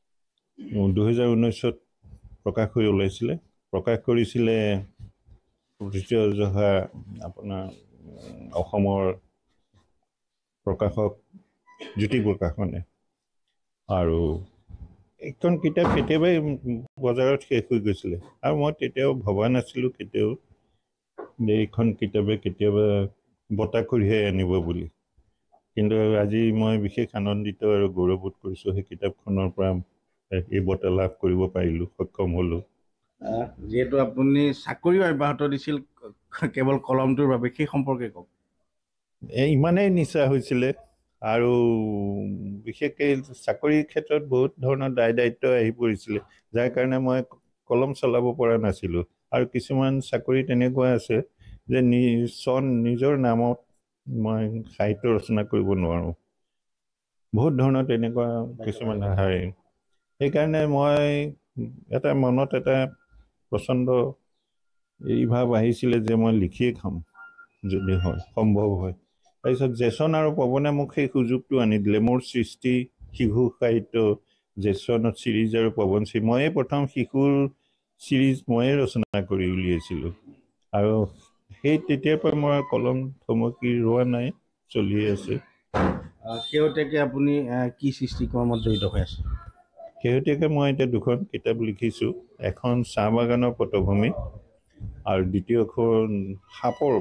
2019 প্ৰকাশ হৈ ওলাইছিলে প্ৰকাশ কৰিছিলে প্ৰতিযোজক আপোনাৰ অসমৰ প্ৰকাশক জ্যোতি প্ৰকাশনে আৰু এইখন কিতাপ কেতিয়াবাই বজাৰত শেষ হৈ গৈছিলে আৰু মই তেতিয়াও ভবা নাছিলোঁ কেতিয়াও যে এইখন কিতাপে কেতিয়াবা বঁটা কঢ়িয়াই আনিব বুলি কিন্তু আজি মই বিশেষ আনন্দিত আৰু গৌৰৱবোধ কৰিছোঁ সেই কিতাপখনৰ পৰা এই বঁটা লাভ কৰিব পাৰিলোঁ সক্ষম হ'লোঁ যিহেতু আপুনি চাকৰিও অব্যাহত দিছিল কেৱল কলমটোৰ বাবে সেই সম্পৰ্কে কওক ইমানেই নিচা হৈছিলে আৰু বিশেষকৈ চাকৰিৰ ক্ষেত্ৰত বহুত ধৰণৰ দায়িত্ব আহি পৰিছিলে যাৰ কাৰণে মই কলম চলাব পৰা নাছিলোঁ আৰু কিছুমান চাকৰি তেনেকুৱা আছে যে নিজৰ নামত মই সাহিত্য ৰচনা কৰিব নোৱাৰোঁ বহুত ধৰণৰ তেনেকুৱা কিছুমান হয় সেইকাৰণে মই এটা মনত এটা প্ৰচণ্ড এই ভাৱ আহিছিলে যে মই লিখিয়ে খাম যদি হয় সম্ভৱ হয় তাৰপিছত জেছন আৰু পৱনে মোক সেই সুযোগটো আনি দিলে মোৰ সৃষ্টি শিশু সাহিত্য জেছনত চিৰিজ আৰু পৱন ময়ে প্ৰথম শিশুৰ চিৰিজ ময়ে ৰচনা কৰি উলিয়াইছিলোঁ আৰু সেই তেতিয়াৰ পৰা মই কলম থমকি ৰোৱা নাই চলিয়ে আছে শেহতীয়াকৈ আপুনি কি সৃষ্টি কৰ্মত জড়িত হৈ আছে? শেহতীয়াকৈ মই এতিয়া 2খন কিতাপ লিখিছোঁ। এখন চাহ বাগানৰ পটভূমি আৰু দ্বিতীয়খন সাপৰ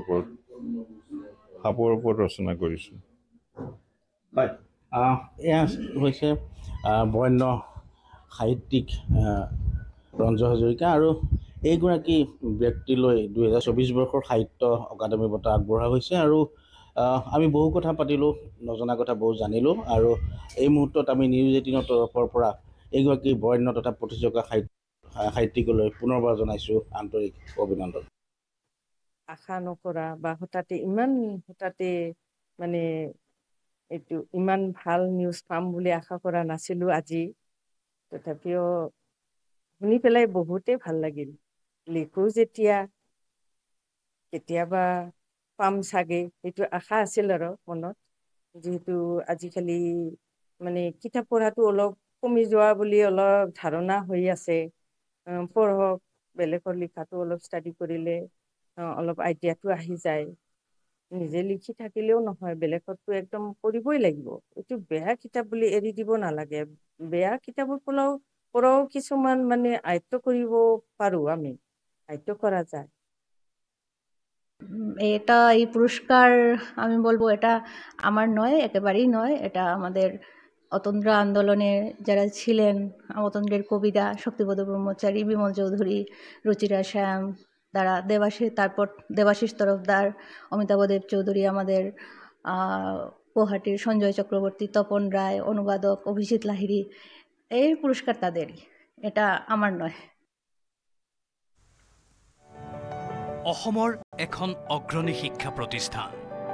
ওপৰত ৰচনা কৰিছোঁ। হয়, এয়া হৈছে বৰেণ্য সাহিত্যিক ৰঞ্জু হাজৰিকা, আৰু এইগৰাকী ব্যক্তিলৈ 2024 বৰ্ষৰ সাহিত্য অকাডেমি বঁটা আগবঢ়োৱা হৈছে। আৰু আমি বহু কথা পাতিলোঁ, নজনা কথা বহু জানিলোঁ, আৰু এই মুহূৰ্তত আমি নিউজ 18ৰ তৰফৰ পৰা এইগৰাকী বৰেণ্য তথা প্ৰতিযোগা সাহিত্যিকলৈ পুনৰবাৰ জনাইছোঁ আন্তৰিক অভিনন্দন। আশা নকৰা বা হঠাতে মানে এইটো ইমান ভাল নিউজ পাম বুলি আশা কৰা নাছিলোঁ আজি। তথাপিও শুনি পেলাই বহুতেই ভাল লাগিল। লিখোঁ যেতিয়া কেতিয়াবা পাম চাগে, সেইটো আশা আছিল আৰু মনত। যিহেতু আজিকালি মানে কিতাপ পঢ়াটো অলপ কমি যোৱা বুলি অলপ ধাৰণা হৈ আছে। পঢ়ক, বেলেগৰ লিখাটো অলপ ষ্টাডি কৰিলে অলপ আইডিয়াটো আহি যায়। নিজে লিখি থাকিলেও নহয়, বেলেগতো একদম কৰিবই লাগিব। এইটো বেয়া কিতাপ বুলি এৰি দিব নালাগে। বেয়া কিতাপৰ পৰাও কিছুমান মানে আয়ত্ত কৰিব পাৰোঁ, আমি আয়ত্ত করা যায়। এই পুরস্কার আমি বলবো এটা আমার নয়, একেবারেই নয়। এটা আমাদের অতন্দ্র আন্দোলনে যারা ছিলেন, অতন্দ্রের কবিরা শক্তিপদ ব্রহ্মচারী, বিমল চৌধুরী, রুচিরা শ্যাম, তারা তারপর দেবাশিস তরফদার, অমিতাভদেব চৌধুরী, আমাদের গুয়াহাটির সঞ্জয় চক্রবর্তী, তপন রায়, অনুবাদক অভিজিৎ লাহিড়ী, এই পুরস্কার তাদেরই, এটা আমার নয়। অসমৰ এখন অগ্ৰণী শিক্ষা প্ৰতিষ্ঠান,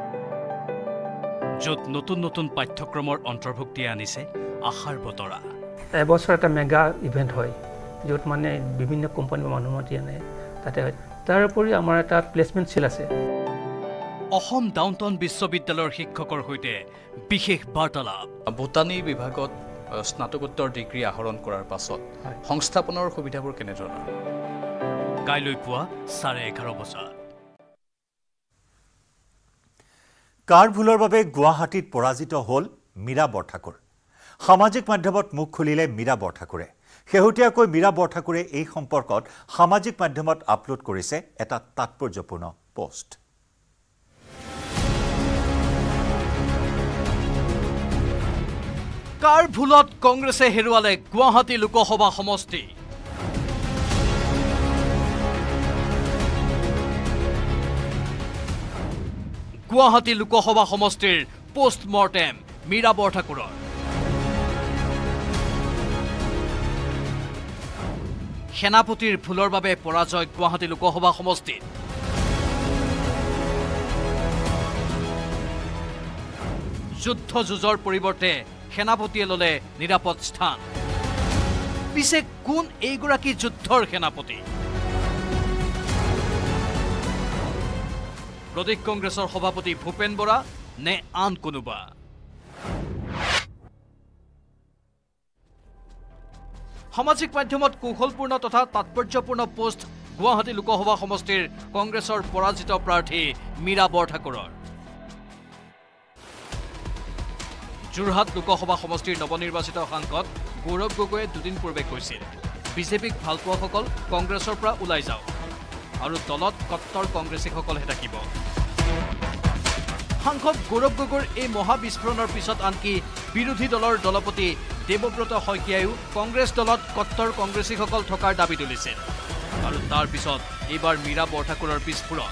য'ত নতুন নতুন পাঠ্যক্ৰমৰ অন্তৰ্ভুক্তি আনিছে আশাৰ বতৰা। এবছৰ এটা মেগা ইভেণ্ট হয়, য'ত মানে বিভিন্ন কোম্পানীৰ মানুহ মাতি আনে, তাতে হয়। তাৰ উপৰি আমাৰ এটা প্লেচমেণ্ট চেল আছে। অসম ডাউনটাউন বিশ্ববিদ্যালয়ৰ শিক্ষকৰ সৈতে বিশেষ বাৰ্তালাপ। বোটানী বিভাগত স্নাতকোত্তৰ ডিগ্ৰী আহৰণ কৰাৰ পাছত সংস্থাপনৰ সুবিধাবোৰ কেনেধৰণৰ? কাইলৈ পুৱা 11:30 বজাত। কাৰ ভুলৰ বাবে গুৱাহাটীত পৰাজিত হ'ল মীৰা বৰঠাকুৰ। সামাজিক মাধ্যমত মুখ খুলিলে মীৰা বৰঠাকুৰে। শেহতীয়াকৈ মীৰা বৰঠাকুৰে এই সম্পৰ্কত সামাজিক মাধ্যমত আপলোড কৰিছে এটা তাৎপৰ্যপূৰ্ণ পোষ্ট। কাৰ ভুলত কংগ্ৰেছে হেৰুৱালে গুৱাহাটী লোকসভা সমষ্টি? গুৱাহাটী লোকসভা সমষ্টিৰ পোষ্টমৰ্টেম মীৰা বৰঠাকুৰৰ। সেনাপতিৰ ভুলৰ বাবে পৰাজয় গুৱাহাটী লোকসভা সমষ্টিত। যুদ্ধ যুঁজৰ পৰিৱৰ্তে সেনাপতিয়ে ল'লে নিৰাপদ স্থান। পিছে কোন এইগৰাকী যুদ্ধৰ সেনাপতি? প্ৰদেশ কংগ্ৰেছৰ সভাপতি ভূপেন বৰা নে আন কোনোবা? সামাজিক মাধ্যমত কৌশলপূৰ্ণ তথা তাৎপৰ্যপূৰ্ণ পোষ্ট গুৱাহাটী লোকসভা সমষ্টিৰ কংগ্ৰেছৰ পৰাজিত প্ৰাৰ্থী মীৰা বৰঠাকুৰৰ। যোৰহাট লোকসভা সমষ্টিৰ নৱনিৰ্বাচিত সাংসদ গৌৰৱ গগৈয়ে দুদিন পূৰ্বে কৈছিল, বিজেপিক ভালপোৱাসকল কংগ্ৰেছৰ পৰা ওলাই যাওক আৰু দলত কট্টৰ কংগ্ৰেছীসকলহে থাকিব। সাংসদ গৌৰৱ গগৈৰ এই মহাবিস্ফোৰণৰ পিছত আনকি বিৰোধী দলৰ দলপতি দেৱব্ৰত শইকীয়ায়ো কংগ্ৰেছ দলত কট্টৰ কংগ্ৰেছীসকল থকাৰ দাবী তুলিছিল। আৰু তাৰ পিছত এইবাৰ মীৰা বৰঠাকুৰৰ বিস্ফোৰণ।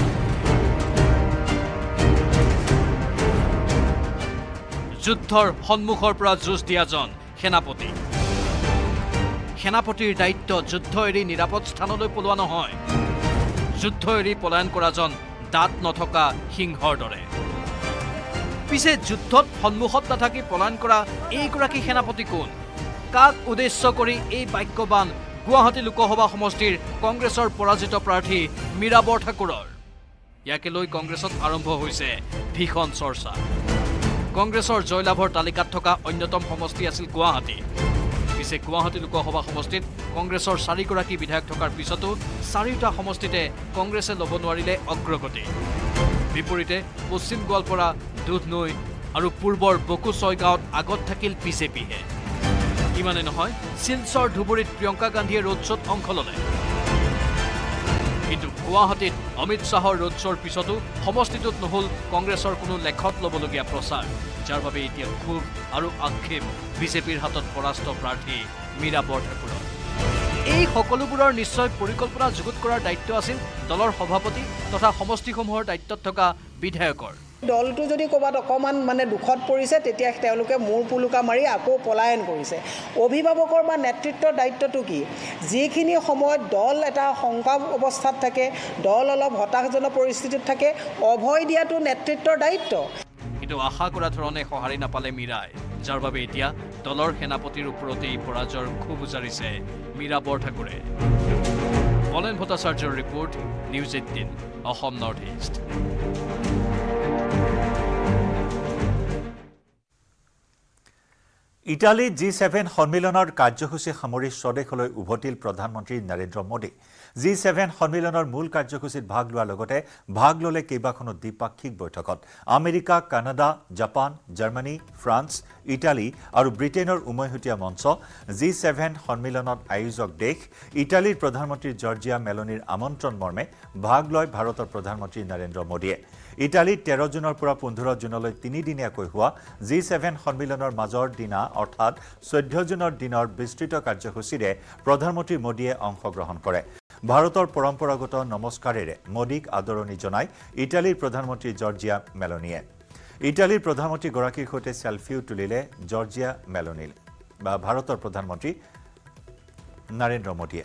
যুদ্ধৰ সন্মুখৰ পৰা যুঁজ দিয়াজন সেনাপতি। সেনাপতিৰ দায়িত্ব যুদ্ধ এৰি নিৰাপদ স্থানলৈ পলোৱা নহয়, যুদ্ধ এৰি পলায়ন কৰাজন দাঁত নথকা সিংহৰ দৰে। পিছে যুদ্ধত সন্মুখত নাথাকি পলায়ন কৰা এইগৰাকী সেনাপতি কোন? কাক উদ্দেশ্য কৰি এই বাক্যবান গুৱাহাটী লোকসভা সমষ্টিৰ কংগ্ৰেছৰ পৰাজিত প্ৰাৰ্থী মীৰা বৰঠাকুৰৰ? ইয়াকে লৈ কংগ্ৰেছত আৰম্ভ হৈছে ভীষণ চৰ্চা। কংগ্ৰেছৰ জয়লাভৰ তালিকাত থকা অন্যতম সমষ্টি আছিল গুৱাহাটী। পিছে গুৱাহাটী লোকসভা সমষ্টিত কংগ্ৰেছৰ 4গৰাকী বিধায়ক থকাৰ পিছতো 4টা সমষ্টিতে কংগ্ৰেছে ল'ব নোৱাৰিলে অগ্ৰগতি। বিপৰীতে পশ্চিম গোৱালপাৰা, দুধনৈ আৰু পূৰ্বৰ বকু ছয়গাঁৱত আগত থাকিল বিজেপিহে ইমানে নহয় শিলচৰ ধুবুৰীত প্ৰিয়ংকা গান্ধীয়ে ৰোড শ্ব'ত অংশ ল'লে কিন্তু গুৱাহাটীত অমিত শ্বাহৰ ৰোড শ্ব'ৰ পিছতো সমষ্টিটোত নহ'ল কংগ্ৰেছৰ কোনো লেখত ল'বলগীয়া প্ৰচাৰ যাৰ বাবে এতিয়া ক্ষোভ আৰু আক্ষেপ বিজেপিৰ হাতত পৰাস্ত প্ৰাৰ্থী মীৰা বৰঠাকুৰৰ এই সকলোবোৰৰ নিশ্চয় পৰিকল্পনা যুগুত কৰাৰ দায়িত্ব আছিল দলৰ সভাপতি তথা সমষ্টিসমূহৰ দায়িত্বত থকা বিধায়কৰ দলটো যদি ক'ৰবাত অকণমান মানে দুখত পৰিছে তেতিয়া তেওঁলোকে মূৰ পুলুকা মাৰি আকৌ পলায়ন কৰিছে অভিভাৱকৰ বা নেতৃত্বৰ দায়িত্বটো কি যিখিনি সময়ত দল এটা শংকা অৱস্থাত থাকে দল অলপ হতাশজনক পৰিস্থিতিত থাকে অভয় দিয়াটো নেতৃত্বৰ দায়িত্ব কিন্তু আশা কৰা ধৰণে সঁহাৰি নাপালে মীৰাই যাৰ বাবে এতিয়া দলৰ সেনাপতিৰ ওপৰতেই পৰাজয়ৰ ক্ষোভ উজাৰিছে মীৰা বৰঠাকুৰে বলেন ভট্টাচাৰ্যৰ report news 18 Assam north east ইটালীত G7 সন্মিলনৰ কাৰ্যসূচী সামৰি স্বদেশলৈ উভতিল প্ৰধানমন্ত্ৰী নৰেন্দ্ৰ মোদী G7 সন্মিলনৰ মূল কাৰ্যসূচীত ভাগ লোৱাৰ লগতে ভাগ ল'লে কেইবাখনো দ্বিপাক্ষিক বৈঠকত America Canada Japan Germany France Italy আৰু ব্ৰিটেইনৰ উমৈহতীয়া মঞ্চ G7 সন্মিলনত আয়োজক দেশ ইটালীৰ প্ৰধানমন্ত্ৰী জৰ্জিয়া মেলোনিৰ আমন্ত্ৰণ মৰ্মে ভাগ লয় ভাৰতৰ প্ৰধানমন্ত্ৰী নৰেন্দ্ৰ মোদীয়ে ইটালীত 13 জুনৰ পৰা 15 জুনলৈ 3 দিনীয়াকৈ হোৱা G7 সন্মিলনৰ মাজৰ দিনা অৰ্থাৎ 14 জুনৰ দিনৰ বিস্তৃত কাৰ্যসূচীৰে প্ৰধানমন্ত্ৰী মোদীয়ে অংশগ্ৰহণ কৰে ভাৰতৰ পৰম্পৰাগত নমস্কাৰেৰে মোদীক আদৰণি জনায় ইটালীৰ প্ৰধানমন্ত্ৰী জৰ্জিয়া মেলোনিয়ে ইটালীৰ প্ৰধানমন্ত্ৰী গৰাকীৰ সৈতে সেলফিও তুলিলে জৰ্জিয়া মেলোনিল বা ভাৰতৰ প্ৰধানমন্ত্ৰী নৰেন্দ্ৰ মোদীয়ে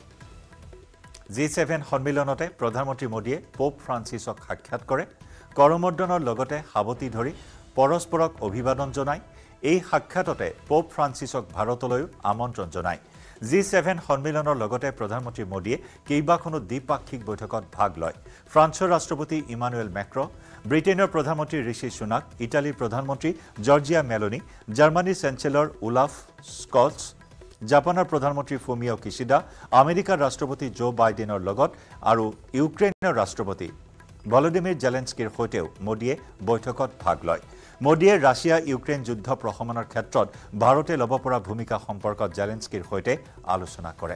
G7 সন্মিলনতে প্ৰধানমন্ত্ৰী মোদীয়ে পোপ ফ্ৰান্সিছক সাক্ষাৎ কৰে কৰমৰ্দনৰ লগতে সাৱতি ধৰি পৰস্পৰক অভিবাদন জনায় এই সাক্ষাততে পোপ ফ্ৰান্সিছক ভাৰতলৈ আমন্ত্ৰণ জনায় G7 সন্মিলনৰ লগতে প্ৰধানমন্ত্ৰী মোদীয়ে কেইবাখনো দ্বিপাক্ষিক বৈঠকত ভাগ লয় ফ্ৰান্সৰ ৰাষ্ট্ৰপতি ইমানুৱেল মেক্ৰ ব্ৰিটেইনৰ প্ৰধানমন্ত্ৰী ঋষি সুনাক ইটালীৰ প্ৰধানমন্ত্ৰী জৰ্জিয়া মেলোনি জাৰ্মানীৰ চেঞ্চেলৰ উলাফ স্কলছ জাপানৰ প্ৰধানমন্ত্ৰী ফুমিও কিশিডা আমেৰিকাৰ ৰাষ্ট্ৰপতি জো বাইডেনৰ লগত আৰু ইউক্ৰেইনৰ ৰাষ্ট্ৰপতি ভলোদিমিৰ জেলেনস্কিৰ সৈতেও মোদীয়ে বৈঠকত ভাগ লয় মোদীয়ে ৰাছিয়া ইউক্ৰেইন যুদ্ধ প্ৰশমনৰ ক্ষেত্ৰত ভাৰতে ল'ব পৰা ভূমিকা সম্পৰ্কত জেলেনস্কিৰ সৈতে আলোচনা কৰে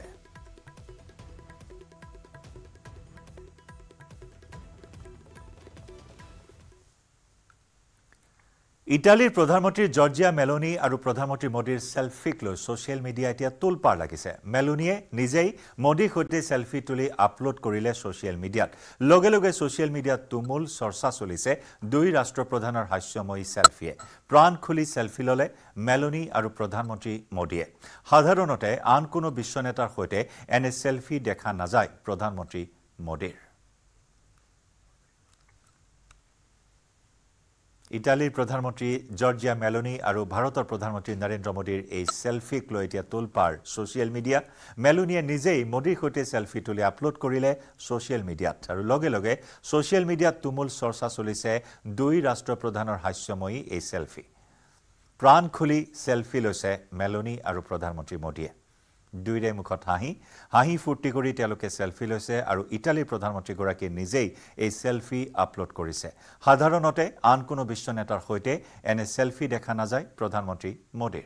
ইটালীৰ প্ৰধানমন্ত্ৰী জৰ্জিয়া মেলোনি আৰু প্ৰধানমন্ত্ৰী মোদীৰ সেলফিক লৈ সোশ্যাল মিডিয়া এতিয়া তুলপাৰ লাগিছে মেলোনিয়ে নিজেই মোদীৰ সৈতে সেলফি তুলি আপলোড কৰিলে সোশ্যাল মিডিয়াত লগে লগে সোশ্যাল মিডিয়াত তুমুল চৰ্চা চলিছে দুই ৰাষ্ট্ৰপ্ৰধানৰ হাস্যময়ী সেলফিয়ে প্ৰাণ খুলি সেলফি ল'লে মেলোনি আৰু প্ৰধানমন্ত্ৰী মোদীয়ে সাধাৰণতে আন কোনো বিশ্ব নেতাৰ সৈতে এনে সেলফি দেখা নাযায় প্ৰধানমন্ত্ৰী মোদীৰ ইটালীৰ প্ৰধানমন্ত্ৰী জৰ্জিয়া মেলোনি আৰু ভাৰতৰ প্ৰধানমন্ত্ৰী নৰেন্দ্ৰ মোদীৰ এই সেলফিক লৈ এতিয়া তুলপাৰ সোশ্যাল মিডিয়া মেলোনিয়ে নিজেই মোদীৰ সৈতে সেলফি তুলি আপলোড কৰিলে সোশ্যাল মিডিয়াত আৰু লগে লগে সোশ্যাল মিডিয়াত তুমুল চৰ্চা চলিছে দুই ৰাষ্ট্ৰপ্ৰধানৰ হাস্যময়ী এই সেলফি প্ৰাণ খুলি সেলফি লৈছে মেলোনি আৰু প্ৰধানমন্ত্ৰী মোদীয়ে দুইৰে মুখত হাঁহি ফূৰ্তি কৰি তেওঁলোকে সেলফি লৈছে আৰু ইটালীৰ প্ৰধানমন্ত্ৰীগৰাকীয়ে নিজেই এই সেলফি আপলোড কৰিছে সাধাৰণতে আন কোনো বিশ্ব নেতাৰ সৈতে এনে সেলফি দেখা নাযায় প্ৰধানমন্ত্ৰী মোদীৰ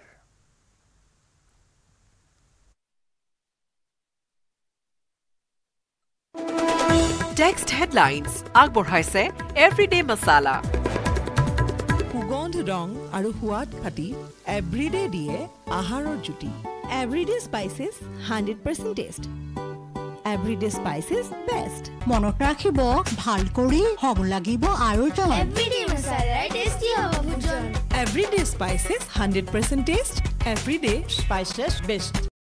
টেক্সট হেডলাইন্স আগবঢ়াইছে এভৰিডে মছালা সুগন্ধ ৰং আৰু সোৱাদ খাটি এভৰিডে দিয়ে আহাৰৰ জুতি Everyday spices 100% taste. Everyday spices best. মনত ৰাখিব ভাল কৰি হব লাগিব আৰু জন Everyday masala tasty হ'ব ভোজন Everyday spices 100% taste. Everyday spices best.